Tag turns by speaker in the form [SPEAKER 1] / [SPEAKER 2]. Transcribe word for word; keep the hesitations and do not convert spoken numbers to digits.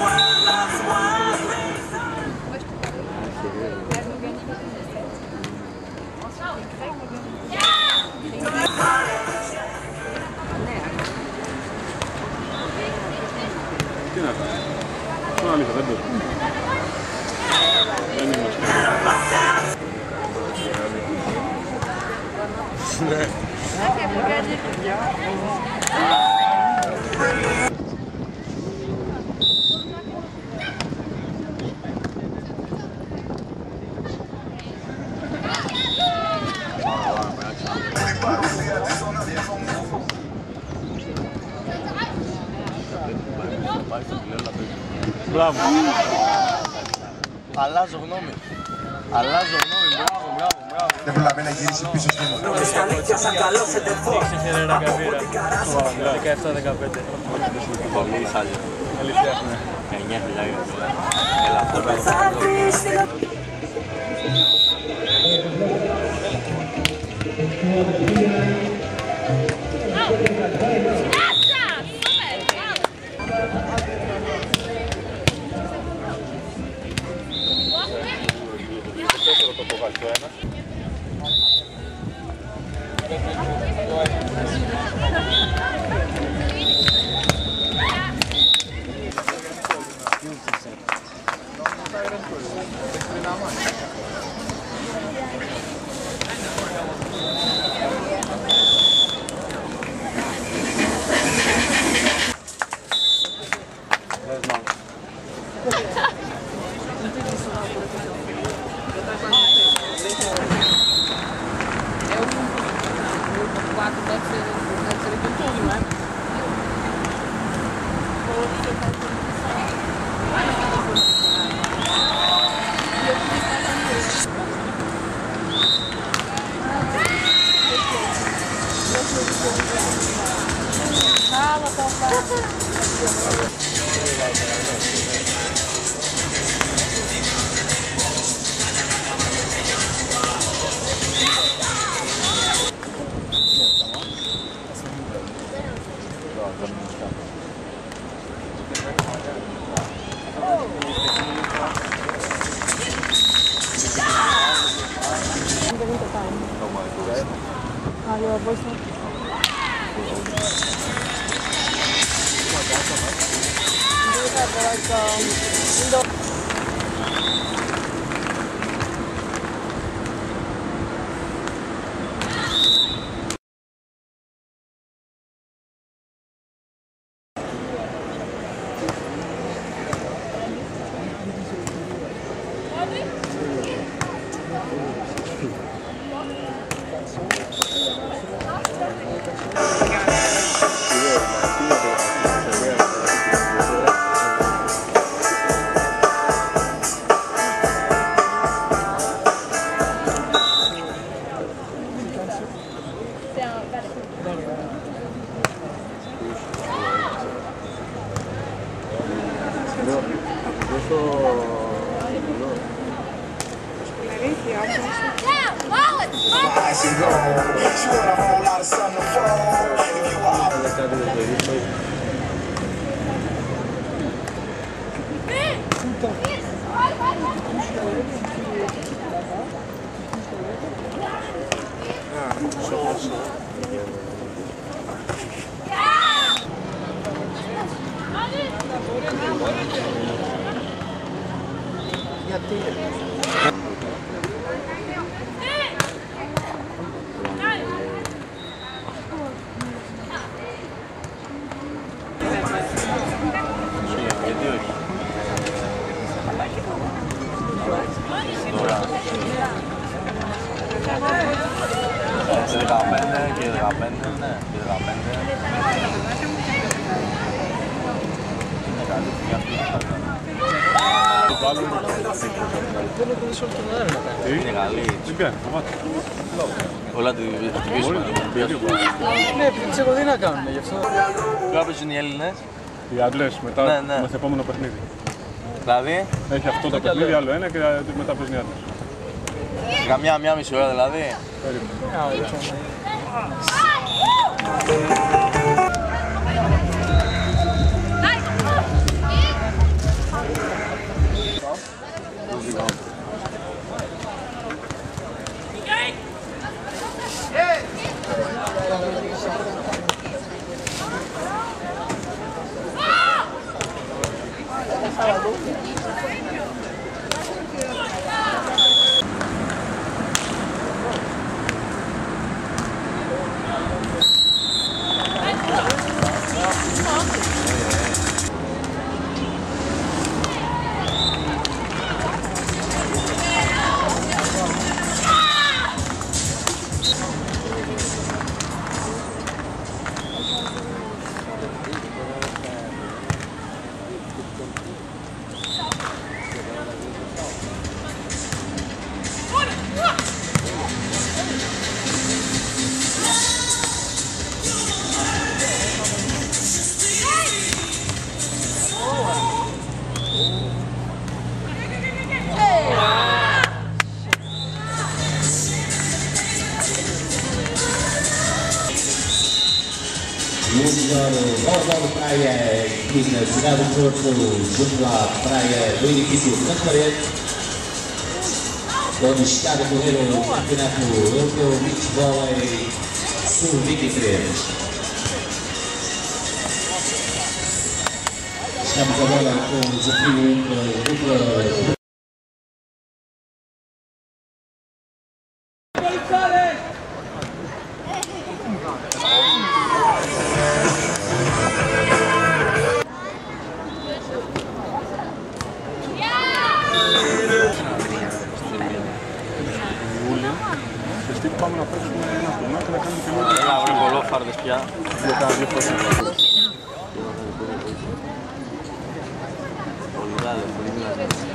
[SPEAKER 1] Τι να κάνω. Στον αλήθεια, δεν μπορούμε. Δεν είμαστε. Ναι. Μπράβο.
[SPEAKER 2] Αλλάζω γνώμη. Αλλάζω γνώμη. Μπράβο, μπράβο, μπράβο.
[SPEAKER 3] Δεν προλαβαίνει να γυρίσει πίσω στην Ελλάδα.
[SPEAKER 1] Ήξε ρε καβίρα. δεκαεπτά δεκαπέντε.
[SPEAKER 2] Πολύ σάλιο.
[SPEAKER 1] Αλήθεια.
[SPEAKER 2] εννιά χιλιάδες. Έλα, αυτό το Είναι καλή.
[SPEAKER 1] Δεν κάνει, φοβάται.
[SPEAKER 2] Όλα τη πίσω.
[SPEAKER 4] Ναι, ξέρω τι να κάνουν γι' αυτό.
[SPEAKER 2] Κάποιοι είναι οι Έλληνες.
[SPEAKER 1] Οι Άντλες μετά με το επόμενο παιχνίδι.
[SPEAKER 2] Δηλαδή.
[SPEAKER 1] Έχει αυτό το παιχνίδι, άλλο ένα και μετά παίζουν οι Άντλες.
[SPEAKER 2] Καμιά μία μισή ώρα δηλαδή.
[SPEAKER 5] Volleyball de praia aqui na cidade do Porto, junto à praia do edifício Transparente, onde está a decorrer o Campeonato Europeu Beach Volley Sul vinte e três. Estamos agora com o desafio dupla.
[SPEAKER 1] Πάμε να παίξουμε ένα τουρνά και να κάνουμε και μόνο.
[SPEAKER 2] Έλα, βρε κολόφαρδες πια.
[SPEAKER 1] Για τα δύο φορές.
[SPEAKER 2] Πολύ μεγάλο, πολύ μεγάλο.